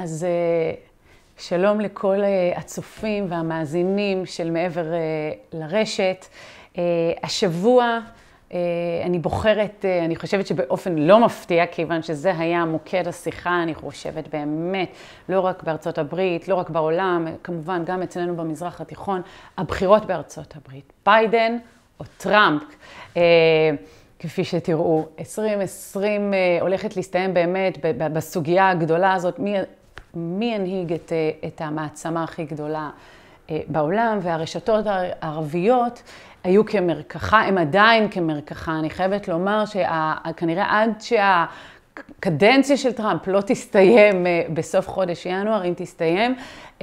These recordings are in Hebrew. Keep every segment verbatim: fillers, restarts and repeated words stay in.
אז שלום לכל הצופים והמאזינים של מעבר לרשת. השבוע אני בוחרת, אני חושבת שבאופן לא מפתיע, כיוון שזה היה מוקד השיחה, אני חושבת באמת, לא רק בארצות הברית, לא רק בעולם, כמובן גם אצלנו במזרח התיכון, הבחירות בארצות הברית. ביידן או טראמפ. כפי שתראו, עשרים עשרים הולכת להסתיים באמת בסוגיה הגדולה הזאת, מי, מי ינהיג את, את המעצמה הכי גדולה בעולם, והרשתות הערביות היו כמרקחה, הם עדיין כמרקחה. אני חייבת לומר שכנראה עד שהקדנציה של טראמפ לא תסתיים בסוף חודש ינואר, אם תסתיים,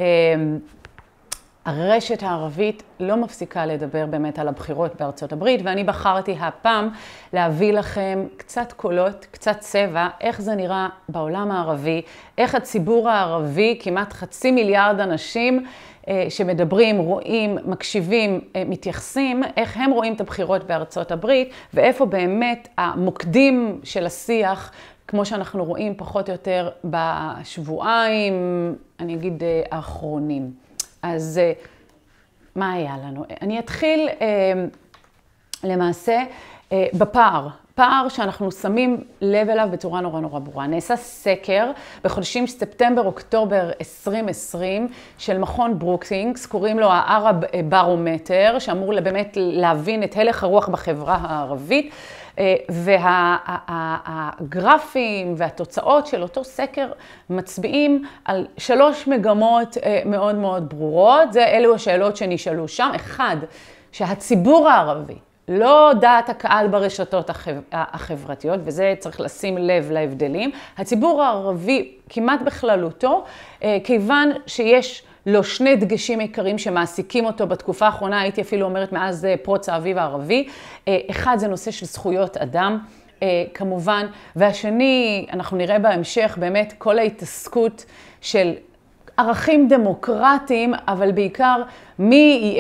הרשת הערבית לא מפסיקה לדבר באמת על הבחירות בארצות הברית, ואני בחרתי הפעם להביא לכם קצת קולות, קצת צבע, איך זה נראה בעולם הערבי, איך הציבור הערבי, כמעט חצי מיליארד אנשים שמדברים, רואים, מקשיבים, מתייחסים, איך הם רואים את הבחירות בארצות הברית, ואיפה באמת המוקדים של השיח, כמו שאנחנו רואים פחות או יותר בשבועיים, אני אגיד, האחרונים. אז מה היה לנו? אני אתחיל למעשה בפער, פער שאנחנו שמים לב אליו בצורה נורא נורא ברורה. נעשה סקר בחודשים ספטמבר-אוקטובר עשרים עשרים של מכון ברוקינגס, קוראים לו הערב ברומטר, שאמור באמת להבין את הלך הרוח בחברה הערבית, והגרפים והתוצאות של אותו סקר מצביעים על שלוש מגמות מאוד מאוד ברורות. זה אלו השאלות שנשאלו שם. אחד, שהציבור הערבי, לא דעת הקהל ברשתות החברתיות, וזה צריך לשים לב להבדלים, הציבור הערבי כמעט בכללותו, כיוון שיש לו שני דגשים עיקריים שמעסיקים אותו בתקופה האחרונה, הייתי אפילו אומרת מאז פרוץ האביב הערבי. אחד זה נושא של זכויות אדם, כמובן, והשני, אנחנו נראה בהמשך באמת כל ההתעסקות של ערכים דמוקרטיים, אבל בעיקר מי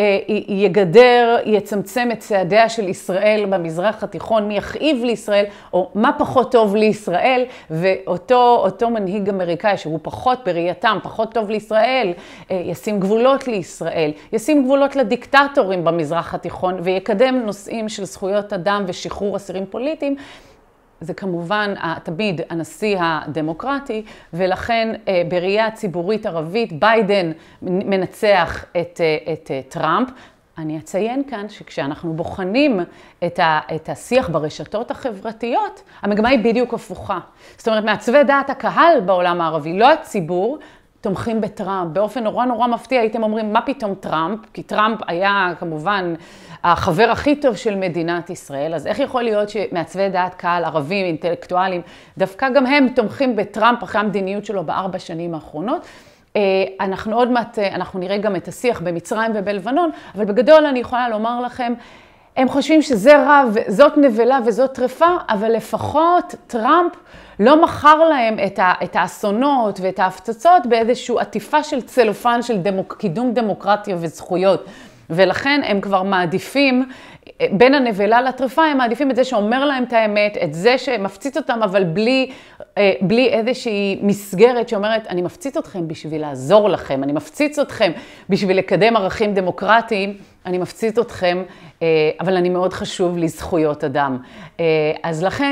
יגדר, יצמצם את צעדיה של ישראל במזרח התיכון, מי יכאיב לישראל, או מה פחות טוב לישראל, ואותו אותו מנהיג אמריקאי שהוא פחות בראייתם, פחות טוב לישראל, ישים גבולות לישראל, ישים גבולות לדיקטטורים במזרח התיכון, ויקדם נושאים של זכויות אדם ושחרור אסירים פוליטיים. זה כמובן תמיד הנשיא הדמוקרטי, ולכן בראייה ציבורית ערבית ביידן מנצח את, את טראמפ. אני אציין כאן שכשאנחנו בוחנים את, ה, את השיח ברשתות החברתיות, המגמה היא בדיוק הפוכה. זאת אומרת, מעצבי דעת הקהל בעולם הערבי, לא הציבור, תומכים בטראמפ. באופן נורא נורא מפתיע הייתם אומרים, מה פתאום טראמפ? כי טראמפ היה כמובן החבר הכי טוב של מדינת ישראל, אז איך יכול להיות שמעצבי דעת קהל, ערבים, אינטלקטואלים, דווקא גם הם תומכים בטראמפ אחרי המדיניות שלו בארבע שנים האחרונות? אנחנו עוד מעט, אנחנו נראה גם את השיח במצרים ובלבנון, אבל בגדול אני יכולה לומר לכם, הם חושבים שזה רע, זאת נבלה וזאת טרפה, אבל לפחות טראמפ לא מכר להם את, ה, את האסונות ואת ההפצצות באיזושהי עטיפה של צלופן של דמוק, קידום דמוקרטיה וזכויות. ולכן הם כבר מעדיפים, בין הנבלה לטרפה, הם מעדיפים את זה שאומר להם את האמת, את זה שמפציץ אותם, אבל בלי, בלי איזושהי מסגרת שאומרת, אני מפציץ אתכם בשביל לעזור לכם, אני מפציץ אתכם בשביל לקדם ערכים דמוקרטיים, אני מפציץ אתכם, אבל אני מאוד חשוב לזכויות אדם. אז לכן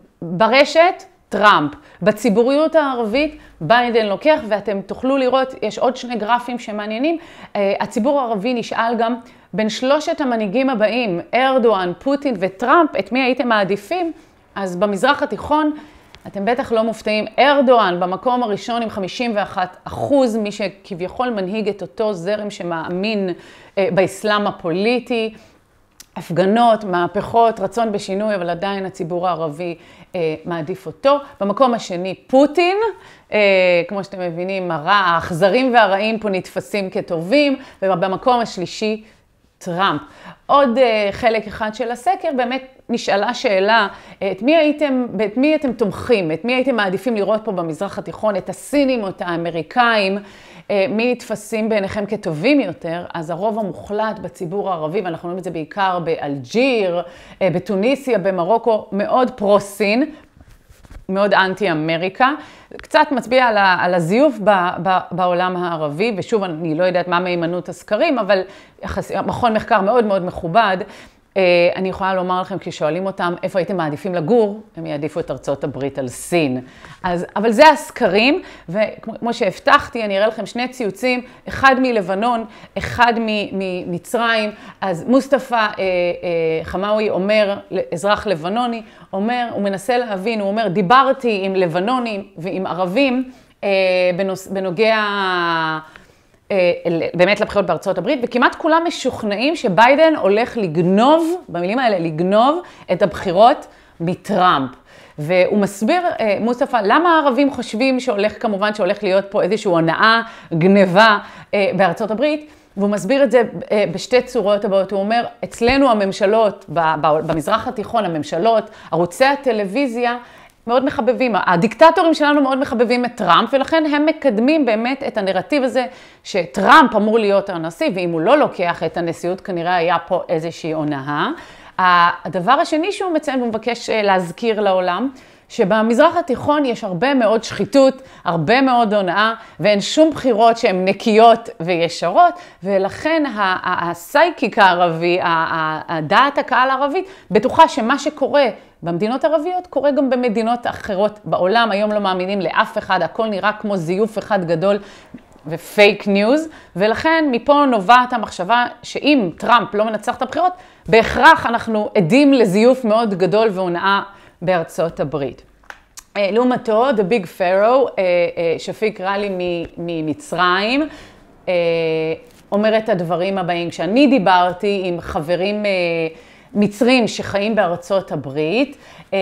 ברשת, טראמפ. בציבוריות הערבית, ביידן לוקח, ואתם תוכלו לראות, יש עוד שני גרפים שמעניינים. הציבור הערבי נשאל גם בין שלושת המנהיגים הבאים, ארדואן, פוטין וטראמפ, את מי הייתם מעדיפים? אז במזרח התיכון, אתם בטח לא מופתעים, ארדואן במקום הראשון עם חמישים ואחד אחוז, מי שכביכול מנהיג את אותו זרם שמאמין באסלאם הפוליטי, הפגנות, מהפכות, רצון בשינוי, אבל עדיין הציבור הערבי אה, מעדיף אותו. במקום השני, פוטין, אה, כמו שאתם מבינים, הרע, האכזרים והרעים פה נתפסים כטובים, ובמקום השלישי, טראמפ. עוד אה, חלק אחד של הסקר, באמת נשאלה שאלה, את מי הייתם, את מי הייתם תומכים, את מי הייתם מעדיפים לראות פה במזרח התיכון, את הסינים או את האמריקאים, מי נתפסים בעיניכם כטובים יותר? אז הרוב המוחלט בציבור הערבי, ואנחנו רואים את זה בעיקר באלג'יר, בתוניסיה, במרוקו, מאוד פרו-סין, מאוד אנטי-אמריקה, קצת מצביע על, על הזיוף ב, ב, בעולם הערבי, ושוב, אני לא יודעת מה מהימנות הסקרים, אבל מכון מחקר מאוד מאוד מכובד, אני יכולה לומר לכם, כששואלים אותם איפה הייתם מעדיפים לגור, הם יעדיפו את ארצות הברית על סין. אז, אבל זה הסקרים, וכמו שהבטחתי, אני אראה לכם שני ציוצים, אחד מלבנון, אחד ממצרים. אז מוסטפא אה, אה, חמאווי אומר, אזרח לבנוני, אומר, הוא מנסה להבין, הוא אומר, דיברתי עם לבנונים ועם ערבים אה, בנוס, בנוגע... באמת לבחירות בארצות הברית, וכמעט כולם משוכנעים שביידן הולך לגנוב, במילים האלה, לגנוב את הבחירות מטראמפ. והוא מסביר, מוסטפא, למה הערבים חושבים שהולך, כמובן שהולך להיות פה איזושהי הונאה, גניבה בארצות הברית, והוא מסביר את זה בשתי צורות הבאות. הוא אומר, אצלנו הממשלות, במזרח התיכון, הממשלות, ערוצי הטלוויזיה, מאוד מחבבים, הדיקטטורים שלנו מאוד מחבבים את טראמפ, ולכן הם מקדמים באמת את הנרטיב הזה שטראמפ אמור להיות הנשיא, ואם הוא לא לוקח את הנשיאות, כנראה היה פה איזושהי הונאה. הדבר השני שהוא מציין, הוא מבקש להזכיר לעולם, שבמזרח התיכון יש הרבה מאוד שחיתות, הרבה מאוד הונאה, ואין שום בחירות שהן נקיות וישרות, ולכן הסייקיקה הערבי, הדעת הקהל הערבית, בטוחה שמה שקורה במדינות ערביות קורה גם במדינות אחרות בעולם. היום לא מאמינים לאף אחד, הכל נראה כמו זיוף אחד גדול ופייק ניוז, ולכן מפה נובעת המחשבה שאם טראמפ לא מנצח את הבחירות, בהכרח אנחנו עדים לזיוף מאוד גדול והונאה בארצות הברית. לעומתו, The Big Pharaoh, שפיק ראלי ממצרים, אומר את הדברים הבאים. כשאני דיברתי עם חברים מצרים שחיים בארצות הברית,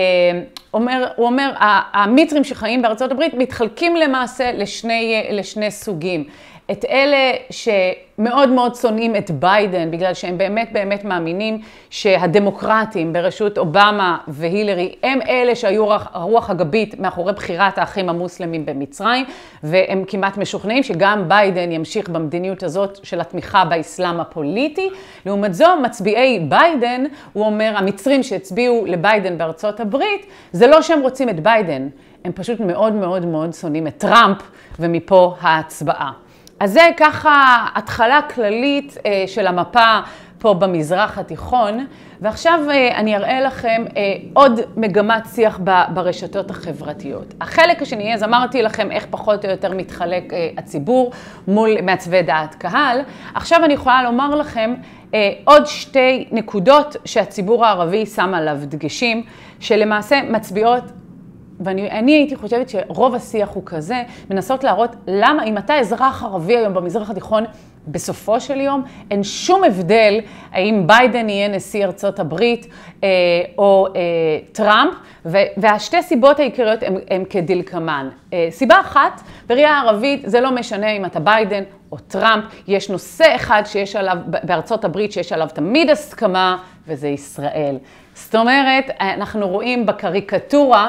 אומר, הוא אומר, המצרים שחיים בארצות הברית מתחלקים למעשה לשני, לשני סוגים. את אלה שמאוד מאוד שונאים את ביידן, בגלל שהם באמת באמת מאמינים שהדמוקרטים בראשות אובמה והילרי, הם אלה שהיו הרוח הגבית מאחורי בחירת האחים המוסלמים במצרים, והם כמעט משוכנעים שגם ביידן ימשיך במדיניות הזאת של התמיכה באסלאם הפוליטי. לעומת זו, מצביעי ביידן, הוא אומר, המצרים שהצביעו לביידן בארצות הברית, זה לא שהם רוצים את ביידן, הם פשוט מאוד מאוד מאוד שונאים את טראמפ, ומפה ההצבעה. אז זה ככה התחלה כללית של המפה פה במזרח התיכון, ועכשיו אני אראה לכם עוד מגמת שיח ברשתות החברתיות. החלק השני, אז אמרתי לכם איך פחות או יותר מתחלק הציבור מול מעצבי דעת קהל. עכשיו אני יכולה לומר לכם עוד שתי נקודות שהציבור הערבי שם עליו דגשים, שלמעשה מצביעות, ואני אני הייתי חושבת שרוב השיח הוא כזה, מנסות להראות למה אם אתה אזרח ערבי היום במזרח התיכון, בסופו של יום אין שום הבדל האם ביידן יהיה נשיא ארצות הברית אה, או אה, טראמפ, והשתי סיבות העיקריות הן, הן כדלקמן. אה, סיבה אחת, בראייה הערבית זה לא משנה אם אתה ביידן או טראמפ, יש נושא אחד שיש עליו, בארצות הברית שיש עליו תמיד הסכמה, וזה ישראל. זאת אומרת, אנחנו רואים בקריקטורה,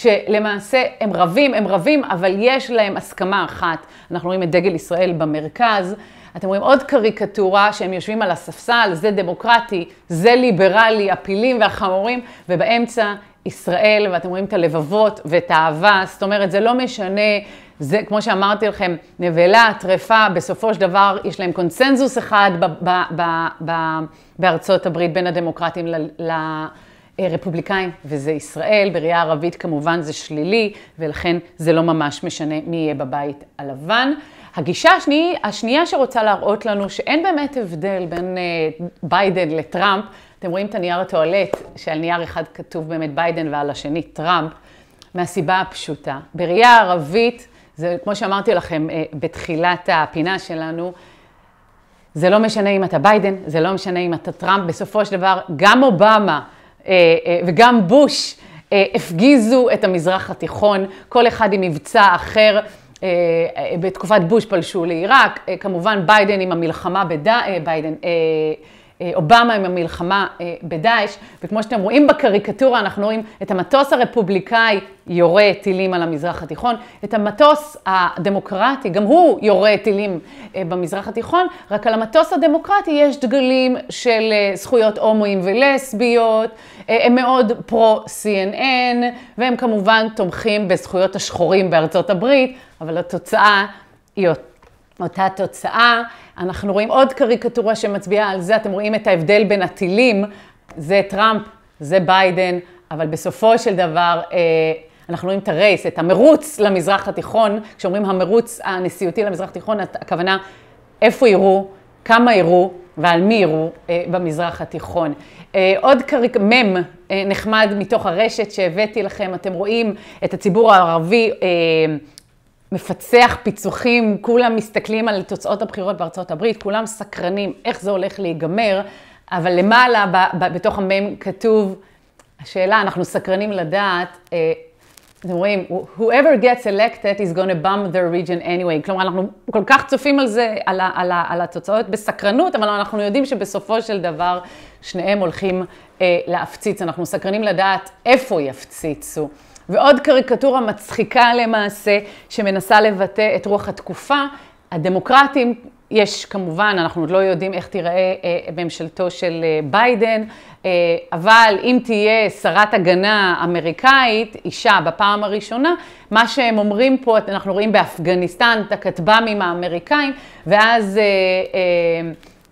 שלמעשה הם רבים, הם רבים, אבל יש להם הסכמה אחת. אנחנו רואים את דגל ישראל במרכז. אתם רואים עוד קריקטורה שהם יושבים על הספסל, זה דמוקרטי, זה ליברלי, הפילים והחמורים, ובאמצע ישראל, ואתם רואים את הלבבות ואת האהבה. זאת אומרת, זה לא משנה, זה כמו שאמרתי לכם, נבלה, טרפה, בסופו של דבר יש להם קונסנזוס אחד ב- ב- ב- ב- בארצות הברית בין הדמוקרטים ל... ל- רפובליקאים, וזה ישראל, בראייה ערבית כמובן זה שלילי, ולכן זה לא ממש משנה מי יהיה בבית הלבן. הגישה השני, השנייה שרוצה להראות לנו שאין באמת הבדל בין ביידן לטראמפ, אתם רואים את הנייר הטואלט, שעל נייר אחד כתוב באמת ביידן ועל השני טראמפ, מהסיבה הפשוטה. בראייה ערבית, זה כמו שאמרתי לכם בתחילת הפינה שלנו, זה לא משנה אם אתה ביידן, זה לא משנה אם אתה טראמפ, בסופו של דבר גם אובמה, וגם בוש הפגיזו את המזרח התיכון, כל אחד עם מבצע אחר. בתקופת בוש פלשו לעיראק, כמובן ביידן עם המלחמה בדאעש, ביידן, אובמה עם המלחמה בדאעש, וכמו שאתם רואים בקריקטורה, אנחנו רואים את המטוס הרפובליקאי יורה טילים על המזרח התיכון, את המטוס הדמוקרטי, גם הוא יורה טילים במזרח התיכון, רק על המטוס הדמוקרטי יש דגלים של זכויות הומואים ולסביות, הם מאוד פרו-סי אן אן, והם כמובן תומכים בזכויות השחורים בארצות הברית, אבל התוצאה היא אותה תוצאה. אנחנו רואים עוד קריקטורה שמצביעה על זה, אתם רואים את ההבדל בין הטילים, זה טראמפ, זה ביידן, אבל בסופו של דבר אנחנו רואים את הרייס, את המרוץ למזרח התיכון, כשאומרים המרוץ הנשיאותי למזרח התיכון, הכוונה איפה יראו, כמה יראו ועל מי יראו במזרח התיכון. עוד קריק... מם נחמד מתוך הרשת שהבאתי לכם, אתם רואים את הציבור הערבי מפצח פיצוחים, כולם מסתכלים על תוצאות הבחירות בארצות הברית, כולם סקרנים איך זה הולך להיגמר, אבל למעלה ב- ב- בתוך המם כתוב, השאלה, אנחנו סקרנים לדעת, אתם רואים, whoever gets elected is going to bomb their region anyway. כלומר, אנחנו כל כך צופים על זה, על, ה- על, ה- על התוצאות בסקרנות, אבל אנחנו יודעים שבסופו של דבר שניהם הולכים אה, להפציץ. אנחנו סקרנים לדעת איפה יפציצו. ועוד קריקטורה מצחיקה למעשה, שמנסה לבטא את רוח התקופה. הדמוקרטים, יש כמובן, אנחנו עוד לא יודעים איך תיראה אה, ממשלתו של אה, ביידן, אה, אבל אם תהיה שרת הגנה אמריקאית, אישה בפעם הראשונה, מה שהם אומרים פה, אנחנו רואים באפגניסטן, את הכטב"מים האמריקאים, ואז... אה, אה,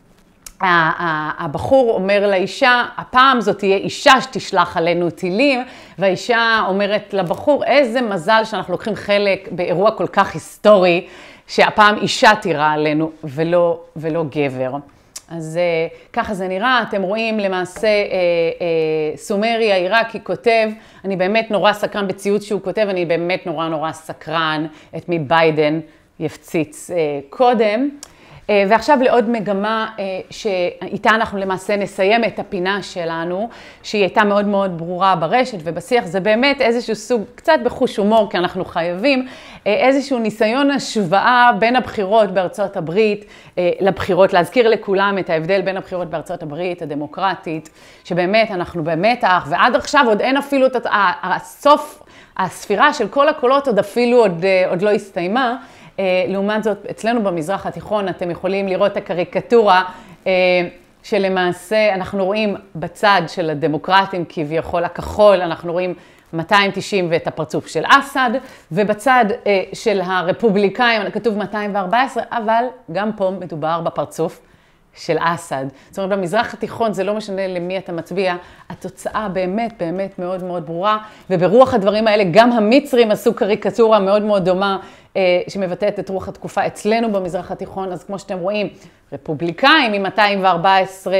הבחור אומר לאישה, הפעם זאת תהיה אישה שתשלח עלינו טילים, והאישה אומרת לבחור, איזה מזל שאנחנו לוקחים חלק באירוע כל כך היסטורי, שהפעם אישה תירה עלינו ולא, ולא גבר. אז ככה זה נראה, אתם רואים למעשה סומרי העיראקי כותב, אני באמת נורא סקרן בציוץ שהוא כותב, אני באמת נורא נורא סקרן את מי ביידן יפציץ קודם. ועכשיו לעוד מגמה שאיתה אנחנו למעשה נסיים את הפינה שלנו, שהיא הייתה מאוד מאוד ברורה ברשת ובשיח, זה באמת איזשהו סוג, קצת בחוש הומור, כי אנחנו חייבים, איזשהו ניסיון השוואה בין הבחירות בארצות הברית לבחירות, להזכיר לכולם את ההבדל בין הבחירות בארצות הברית הדמוקרטית, שבאמת אנחנו במתח, ועד עכשיו עוד אין אפילו את הסוף, הספירה של כל הקולות עוד אפילו עוד, עוד לא הסתיימה, לעומת זאת, אצלנו במזרח התיכון אתם יכולים לראות את הקריקטורה שלמעשה אנחנו רואים בצד של הדמוקרטים כביכול הכחול, אנחנו רואים מאתיים תשעים ואת הפרצוף של אסד, ובצד של הרפובליקאים כתוב מאתיים וארבע עשרה, אבל גם פה מדובר בפרצוף של אסד. זאת אומרת, במזרח התיכון זה לא משנה למי אתה מצביע, התוצאה באמת באמת מאוד מאוד ברורה, וברוח הדברים האלה גם המצרים עשו קריקטורה מאוד מאוד דומה, שמבטאת את רוח התקופה אצלנו במזרח התיכון, אז כמו שאתם רואים, רפובליקאים עם מאתיים וארבע עשרה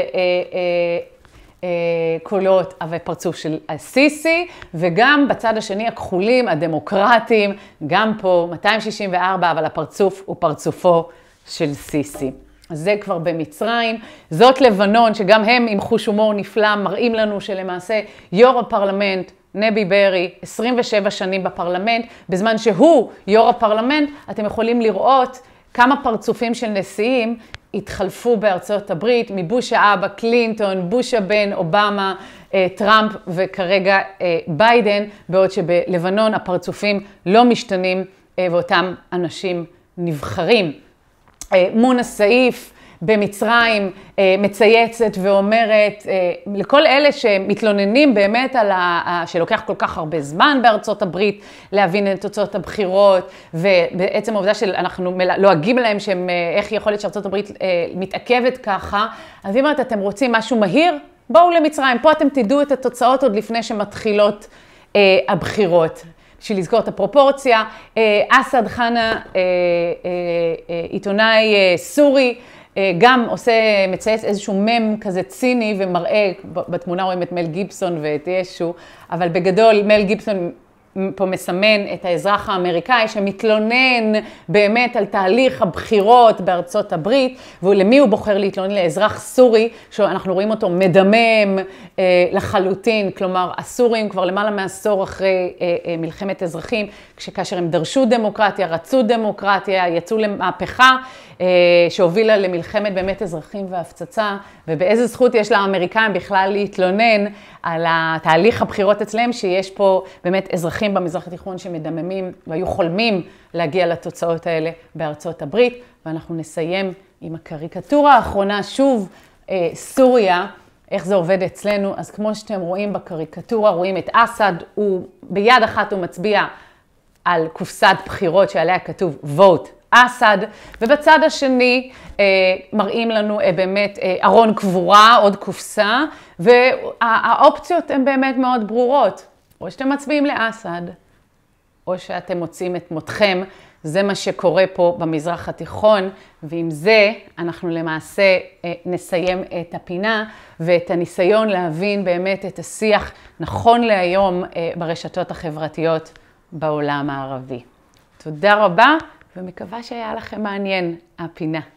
קולות, אבל פרצוף של הסיסי, וגם בצד השני הכחולים, הדמוקרטים, גם פה מאתיים שישים וארבע, אבל הפרצוף הוא פרצופו של סיסי. אז זה כבר במצרים, זאת לבנון, שגם הם עם חוש הומור נפלא, מראים לנו שלמעשה יו"ר הפרלמנט, נבי ברי, עשרים ושבע שנים בפרלמנט, בזמן שהוא יו"ר הפרלמנט, אתם יכולים לראות כמה פרצופים של נשיאים התחלפו בארצות הברית, מבוש האבא, קלינטון, בוש הבן, אובמה, טראמפ וכרגע ביידן, בעוד שבלבנון הפרצופים לא משתנים ואותם אנשים נבחרים. מונה סעיף במצרים מצייצת ואומרת לכל אלה שמתלוננים באמת על ה... שלוקח כל כך הרבה זמן בארצות הברית להבין את תוצאות הבחירות, ובעצם העובדה שאנחנו לועגים להם שהם, איך יכול להיות שארצות הברית מתעכבת ככה, אז היא אומרת, אתם רוצים משהו מהיר? בואו למצרים, פה אתם תדעו את התוצאות עוד לפני שמתחילות הבחירות. בשביל לזכור את הפרופורציה, אסד חנה, עיתונאי סורי, גם עושה, מצייץ איזשהו מם כזה ציני ומראה, בתמונה רואים את מל גיבסון ואת ישו, אבל בגדול מל גיבסון פה מסמן את האזרח האמריקאי שמתלונן באמת על תהליך הבחירות בארצות הברית, ולמי הוא בוחר להתלונן? לאזרח סורי, שאנחנו רואים אותו מדמם אה, לחלוטין, כלומר הסורים כבר למעלה מעשור אחרי אה, אה, מלחמת אזרחים, כאשר הם דרשו דמוקרטיה, רצו דמוקרטיה, יצאו למהפכה אה, שהובילה למלחמת באמת אזרחים והפצצה, ובאיזה זכות יש לאמריקאים בכלל להתלונן על התהליך הבחירות אצלם, שיש פה באמת אזרחים במזרח התיכון שמדממים והיו חולמים להגיע לתוצאות האלה בארצות הברית. ואנחנו נסיים עם הקריקטורה האחרונה, שוב אה, סוריה, איך זה עובד אצלנו. אז כמו שאתם רואים בקריקטורה, רואים את אסד, הוא ביד אחת הוא מצביע על קופסת בחירות שעליה כתוב vote אסד, ובצד השני אה, מראים לנו אה, באמת אה, ארון קבורה, עוד קופסה, והאופציות הן באמת מאוד ברורות. או שאתם מצביעים לאסד, או שאתם מוצאים את מותכם. זה מה שקורה פה במזרח התיכון, ועם זה אנחנו למעשה אה, נסיים את הפינה, ואת הניסיון להבין באמת את השיח נכון להיום אה, ברשתות החברתיות בעולם הערבי. תודה רבה. ומקווה שהיה לכם מעניין הפינה.